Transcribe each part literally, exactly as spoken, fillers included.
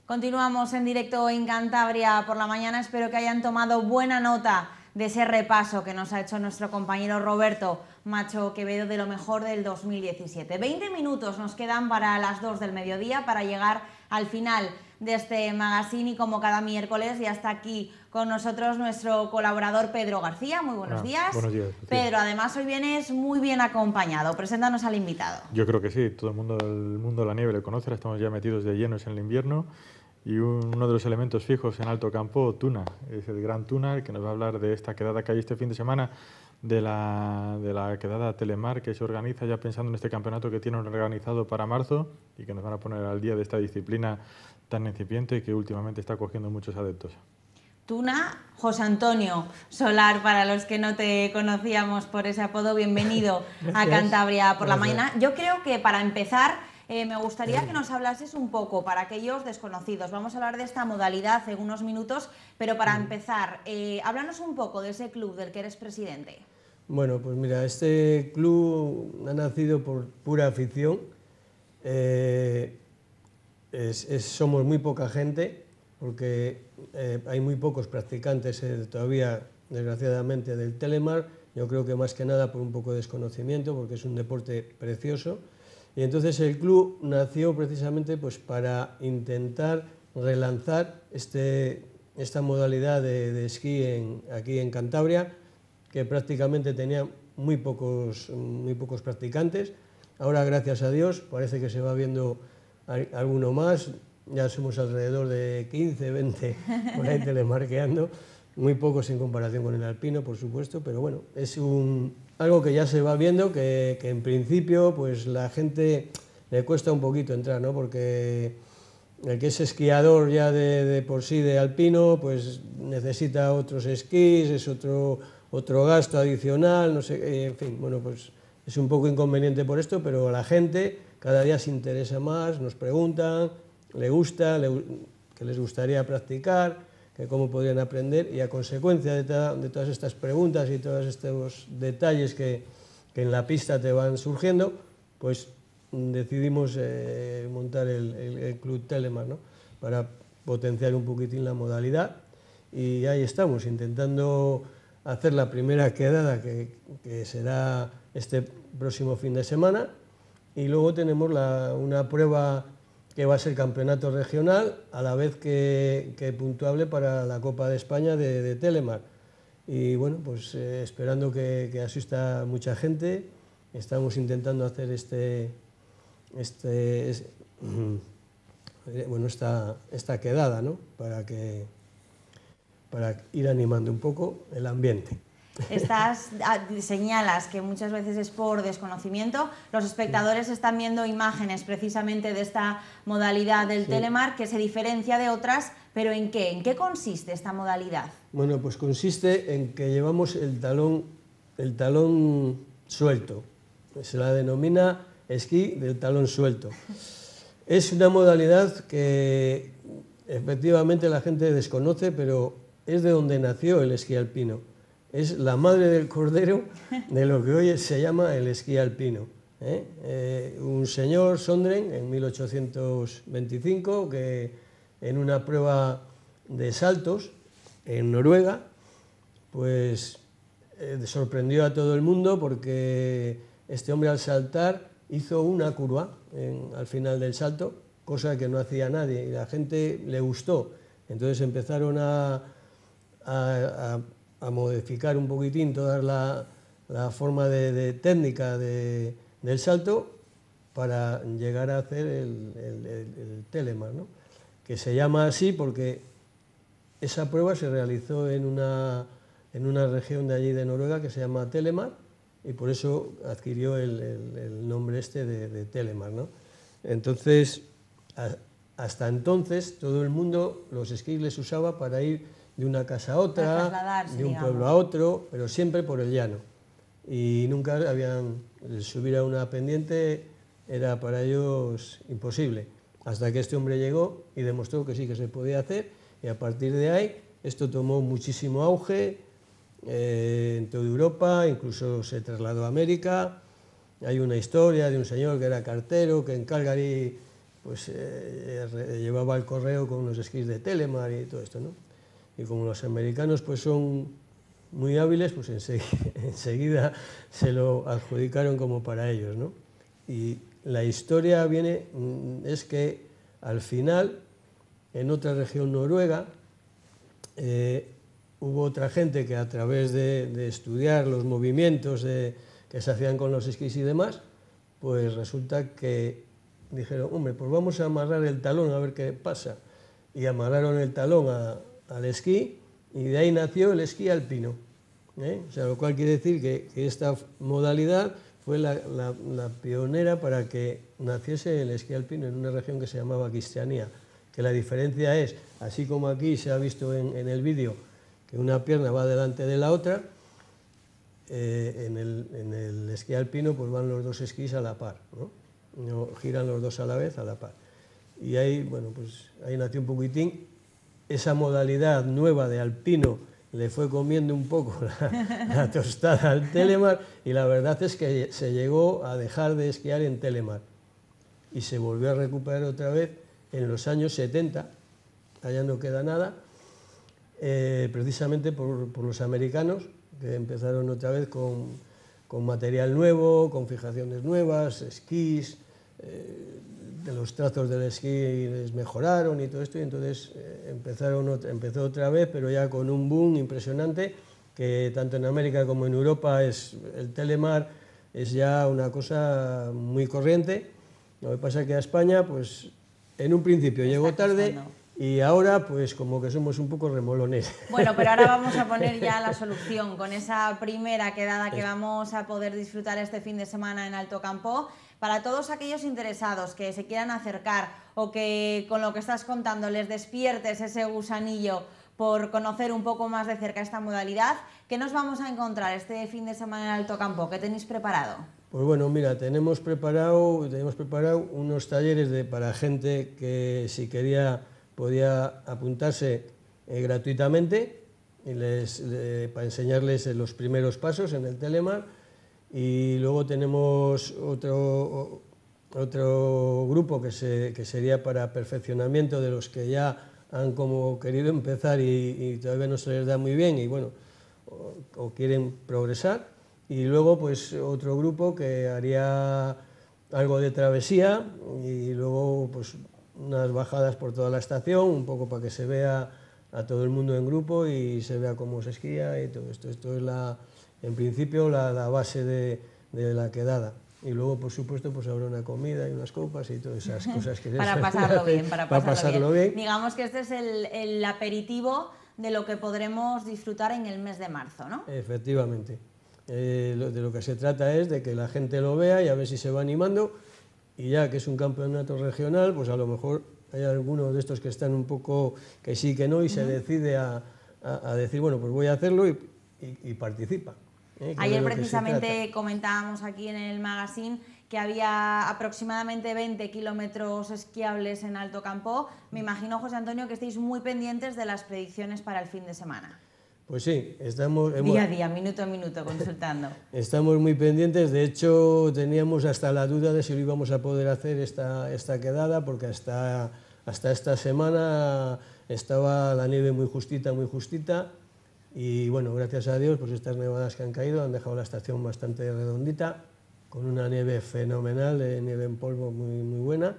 Continuamos en directo en Cantabria por la mañana. Espero que hayan tomado buena nota de ese repaso que nos ha hecho nuestro compañero Roberto Macho Quevedo de lo mejor del dos mil diecisiete. veinte minutos nos quedan para las dos del mediodía para llegar al final de este magazine y como cada miércoles ya está aquí con nosotros nuestro colaborador Pedro García. Muy buenos Ah, días. Buenos días. Pedro, además hoy vienes muy bien acompañado. Preséntanos al invitado. Yo creo que sí, todo el mundo del mundo de la nieve le conoce, estamos ya metidos de llenos en el invierno y uno de los elementos fijos en Alto Campo, Tuna, es el gran Tuna, el que nos va a hablar de esta quedada que hay este fin de semana, de la, de la quedada Telemar, que se organiza ya pensando en este campeonato que tienen organizado para marzo y que nos van a poner al día de esta disciplina tan incipiente y que últimamente está cogiendo muchos adeptos. Tuna, José Antonio Solar, para los que no te conocíamos por ese apodo, bienvenido a Cantabria por la mañana. Yo creo que para empezar eh, me gustaría que nos hablases un poco para aquellos desconocidos. Vamos a hablar de esta modalidad en unos minutos, pero para empezar, eh, háblanos un poco de ese club del que eres presidente. Bueno, pues mira, este club ha nacido por pura afición. Eh, es, es, somos muy poca gente, porque eh, hay muy pocos practicantes eh, todavía, desgraciadamente, del Telemar. Yo creo que más que nada por un poco de desconocimiento, porque es un deporte precioso. Y entonces el club nació precisamente pues, para intentar relanzar este, esta modalidad de, de esquí en, aquí en Cantabria, que prácticamente tenía muy pocos, muy pocos practicantes. Ahora, gracias a Dios, parece que se va viendo alguno más. Ya somos alrededor de quince, veinte por ahí telemarqueando, muy pocos en comparación con el alpino, por supuesto, pero bueno, es un, algo que ya se va viendo, que, que en principio pues la gente le cuesta un poquito entrar, ¿no? Porque el que es esquiador ya de, de por sí de alpino, pues necesita otros esquís, es otro, otro gasto adicional, no sé, en fin, bueno, pues es un poco inconveniente por esto, pero la gente cada día se interesa más, nos preguntan, le gusta, le, que les gustaría practicar, que cómo podrían aprender, y a consecuencia de, ta, de todas estas preguntas y todos estos detalles que, que en la pista te van surgiendo, pues decidimos eh, montar el, el, el Club Telemar, ¿no? Para potenciar un poquitín la modalidad, y ahí estamos, intentando hacer la primera quedada que, que será este próximo fin de semana, y luego tenemos la, una prueba que va a ser campeonato regional, a la vez que, que puntuable para la Copa de España de, de Telemar. Y bueno, pues eh, esperando que, que asista mucha gente, estamos intentando hacer este, este, es, bueno, esta, esta quedada, ¿no? Para, que, para ir animando un poco el ambiente. Estás, señalas que muchas veces es por desconocimiento. Los espectadores están viendo imágenes precisamente de esta modalidad del sí. Telemar, que se diferencia de otras, pero ¿en qué? ¿En qué consiste esta modalidad? Bueno, pues consiste en que llevamos el talón, el talón suelto. Se la denomina esquí del talón suelto. Es una modalidad que efectivamente la gente desconoce, pero es de donde nació el esquí alpino. Es la madre del cordero de lo que hoy se llama el esquí alpino. ¿eh? Eh, un señor, Sondren, en mil ochocientos veinticinco, que en una prueba de saltos en Noruega, pues eh, sorprendió a todo el mundo porque este hombre al saltar hizo una curva en, al final del salto, cosa que no hacía nadie, y la gente le gustó. Entonces empezaron a... a, a a modificar un poquitín toda la, la forma de, de técnica de, del salto para llegar a hacer el, el, el, el Telemar, ¿no? Que se llama así porque esa prueba se realizó en una, en una región de allí de Noruega que se llama Telemar, y por eso adquirió el, el, el nombre este de, de Telemar, ¿no? Entonces, a, hasta entonces todo el mundo los esquís les usaba para ir de una casa a otra, de un pueblo a otro, pero siempre por el llano. Y nunca habían, subir a una pendiente era para ellos imposible, hasta que este hombre llegó y demostró que sí que se podía hacer, y a partir de ahí esto tomó muchísimo auge eh, en toda Europa, incluso se trasladó a América. Hay una historia de un señor que era cartero, que en Calgary pues eh, llevaba el correo con unos esquís de Telemar y todo esto, ¿no? Y como los americanos pues son muy hábiles, pues enseguida, enseguida se lo adjudicaron como para ellos, ¿no? Y la historia viene, es que al final, en otra región noruega, eh, hubo otra gente que a través de, de estudiar los movimientos de, que se hacían con los esquís y demás, pues resulta que dijeron, hombre, pues vamos a amarrar el talón a ver qué pasa. Y amarraron el talón a, al esquí y de ahí nació el esquí alpino. ¿eh? O sea, lo cual quiere decir que, que esta modalidad fue la, la, la pionera para que naciese el esquí alpino en una región que se llamaba Cristianía. Que la diferencia es, así como aquí se ha visto en, en el vídeo, que una pierna va delante de la otra, eh, en, el, en el esquí alpino pues van los dos esquís a la par, ¿no? No giran los dos a la vez, a la par. Y ahí, bueno, pues ahí nació un poquitín. Esa modalidad nueva de alpino le fue comiendo un poco la, la tostada al Telemar y la verdad es que se llegó a dejar de esquiar en Telemar y se volvió a recuperar otra vez en los años setenta, allá no queda nada, eh, precisamente por, por los americanos, que empezaron otra vez con, con material nuevo, con fijaciones nuevas, esquís, eh, de los trazos del esquí les mejoraron y todo esto, y entonces eh, empezaron otra, empezó otra vez, pero ya con un boom impresionante, que tanto en América como en Europa es, el Telemar es ya una cosa muy corriente. Lo que pasa es que a España, pues en un principio Está llegó tarde, costando. y ahora pues como que somos un poco remolones. Bueno, pero ahora vamos a poner ya la solución con esa primera quedada que vamos a poder disfrutar este fin de semana en Alto Campo. Para todos aquellos interesados que se quieran acercar o que con lo que estás contando les despiertes ese gusanillo por conocer un poco más de cerca esta modalidad, ¿qué nos vamos a encontrar este fin de semana en Alto Campo? ¿Qué tenéis preparado? Pues bueno, mira, tenemos preparado, tenemos preparado unos talleres de, para gente que si quería podía apuntarse eh, gratuitamente y les, le, para enseñarles los primeros pasos en el Telemar. Y luego tenemos otro, otro grupo que, se, que sería para perfeccionamiento de los que ya han como querido empezar y, y todavía no se les da muy bien y bueno, o, o quieren progresar. Y luego pues otro grupo que haría algo de travesía y luego pues unas bajadas por toda la estación, un poco para que se vea a todo el mundo en grupo y se vea cómo se esquía y todo esto. Esto es la, en principio la, la base de, de la quedada. Y luego, por supuesto, pues habrá una comida y unas copas y todas esas cosas que para pasarlo bien, para pasarlo, para pasarlo bien. bien. Digamos que este es el, el aperitivo de lo que podremos disfrutar en el mes de marzo, ¿no? Efectivamente. Eh, lo, de lo que se trata es de que la gente lo vea y a ver si se va animando. Y ya que es un campeonato regional, pues a lo mejor hay algunos de estos que están un poco que sí, que no, y uh-huh. se decide a, a, a decir, bueno, pues voy a hacerlo y, y, y participa. ¿eh? Ayer precisamente comentábamos aquí en el magazine que había aproximadamente veinte kilómetros esquiables en Alto Campo. Me imagino, José Antonio, que estáis muy pendientes de las predicciones para el fin de semana. Pues sí, estamos... Hemos, día a día, minuto a minuto, consultando. Estamos muy pendientes, de hecho teníamos hasta la duda de si lo íbamos a poder hacer esta, esta quedada, porque hasta, hasta esta semana estaba la nieve muy justita, muy justita, y bueno, gracias a Dios, pues estas nevadas que han caído han dejado la estación bastante redondita, con una nieve fenomenal, eh, nieve en polvo muy, muy buena,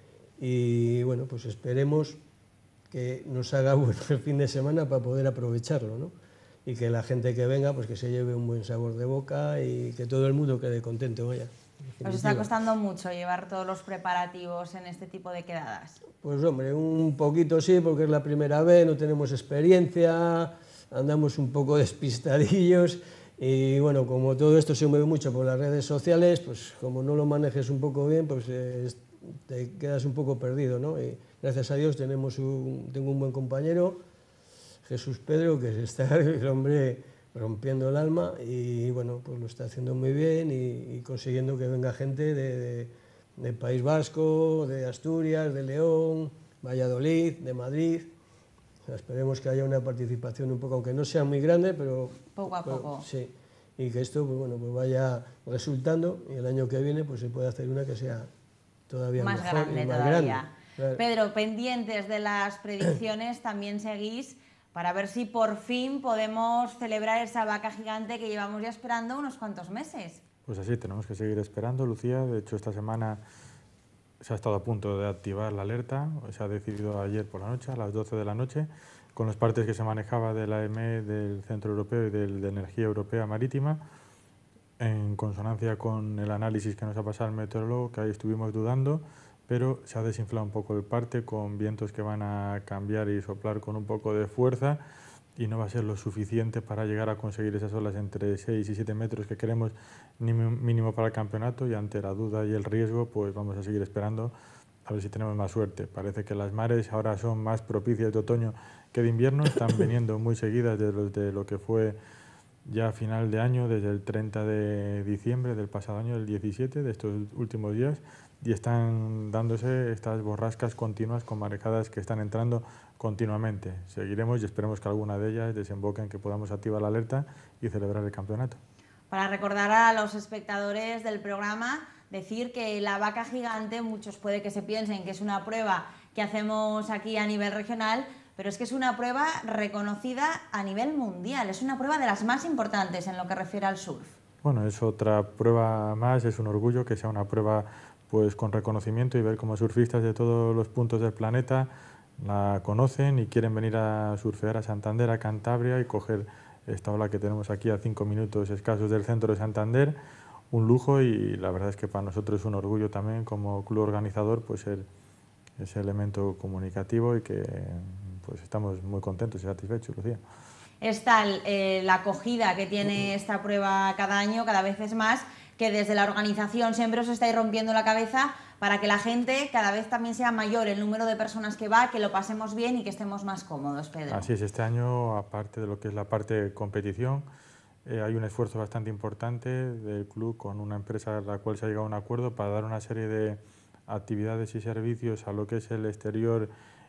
y bueno, pues esperemos que nos haga bueno el fin de semana para poder aprovecharlo, ¿no? Y que la gente que venga, pues que se lleve un buen sabor de boca y que todo el mundo quede contento, vaya. ¿Os está costando mucho llevar todos los preparativos en este tipo de quedadas? Pues hombre, un poquito sí, porque es la primera vez, no tenemos experiencia, andamos un poco despistadillos y bueno, como todo esto se mueve mucho por las redes sociales, pues como no lo manejes un poco bien, pues eh, te quedas un poco perdido, ¿no? Y gracias a Dios tenemos un, tengo un buen compañero, Jesús Pedro, que está el hombre rompiendo el alma y bueno, pues lo está haciendo muy bien y, y consiguiendo que venga gente de, de, de País Vasco, de Asturias, de León, Valladolid, de Madrid. O sea, esperemos que haya una participación un poco, aunque no sea muy grande, pero... Poco a pero, poco. Sí, y que esto pues, bueno, pues vaya resultando y el año que viene pues se puede hacer una que sea todavía más mejor grande y más todavía. grande. Claro. Pedro, pendientes de las predicciones, también seguís para ver si por fin podemos celebrar esa vaca gigante que llevamos ya esperando unos cuantos meses. Pues así, tenemos que seguir esperando, Lucía. De hecho, esta semana se ha estado a punto de activar la alerta, se ha decidido ayer por la noche, a las doce de la noche, con los partes que se manejaba de la E M E, del Centro Europeo y del, de Energía Europea Marítima, en consonancia con el análisis que nos ha pasado el meteorólogo, que ahí estuvimos dudando, pero se ha desinflado un poco el parte con vientos que van a cambiar y soplar con un poco de fuerza, y no va a ser lo suficiente para llegar a conseguir esas olas entre seis y siete metros que queremos mínimo para el campeonato, y ante la duda y el riesgo pues vamos a seguir esperando a ver si tenemos más suerte. Parece que las mares ahora son más propicias de otoño que de invierno, están viniendo muy seguidas desde lo que fue ya a final de año, desde el treinta de diciembre del pasado año, del diecisiete, de estos últimos días, y están dándose estas borrascas continuas con marejadas que están entrando continuamente. Seguiremos y esperemos que alguna de ellas desemboque en que podamos activar la alerta y celebrar el campeonato. Para recordar a los espectadores del programa, decir que la vaca gigante, muchos puede que se piensen que es una prueba que hacemos aquí a nivel regional, pero es que es una prueba reconocida a nivel mundial, es una prueba de las más importantes en lo que refiere al surf. Bueno, es otra prueba más, es un orgullo que sea una prueba pues con reconocimiento, y ver cómo surfistas de todos los puntos del planeta la conocen y quieren venir a surfear a Santander, a Cantabria, y coger esta ola que tenemos aquí a cinco minutos escasos del centro de Santander. Un lujo, y la verdad es que para nosotros es un orgullo también como club organizador pues ser ese elemento comunicativo, y que pues estamos muy contentos y satisfechos, Lucía. Es tal eh, la acogida que tiene esta prueba cada año, cada vez es más, que desde la organización siempre os estáis rompiendo la cabeza para que la gente cada vez también sea mayor el número de personas que va, que lo pasemos bien y que estemos más cómodos, Pedro. Así es, este año, aparte de lo que es la parte de competición, eh, hay un esfuerzo bastante importante del club con una empresa a la cual se ha llegado a un acuerdo para dar una serie de actividades y servicios a lo que es el exterior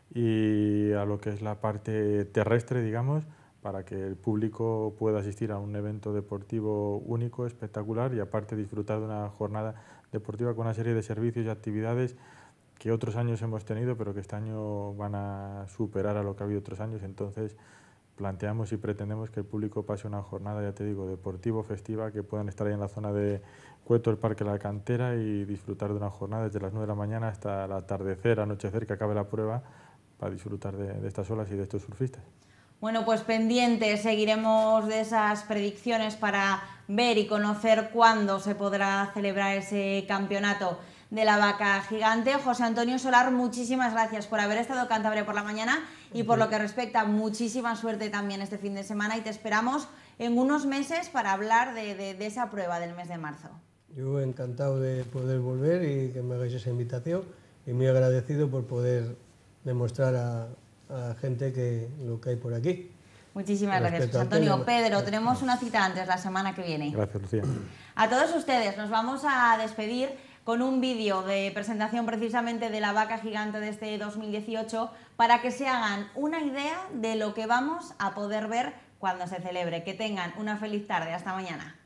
y a lo que es la parte terrestre, digamos, para que el público pueda asistir a un evento deportivo único, espectacular, y aparte disfrutar de una jornada deportiva con una serie de servicios y actividades que otros años hemos tenido, pero que este año van a superar a lo que ha habido otros años. Entonces planteamos y pretendemos que el público pase una jornada, ya te digo, deportivo, festiva, que puedan estar ahí en la zona de Cueto, el Parque La Cantera, y disfrutar de una jornada desde las nueve de la mañana hasta el atardecer, anochecer, que acabe la prueba, para disfrutar de, de estas olas y de estos surfistas. Bueno, pues pendientes, seguiremos de esas predicciones para ver y conocer cuándo se podrá celebrar ese campeonato de la vaca gigante. José Antonio Solar, muchísimas gracias por haber estado en Cantabria por la mañana, y por lo que respecta, muchísima suerte también este fin de semana, y te esperamos en unos meses para hablar de, de, de esa prueba del mes de marzo. Yo encantado de poder volver y que me hagáis esa invitación, y muy agradecido por poder demostrar a a gente que lo que hay por aquí. Muchísimas gracias, José Antonio. Pedro, tenemos una cita antes la semana que viene. Gracias, Lucía. A todos ustedes nos vamos a despedir con un vídeo de presentación precisamente de la vaca gigante de este dos mil dieciocho, para que se hagan una idea de lo que vamos a poder ver cuando se celebre. Que tengan una feliz tarde. Hasta mañana.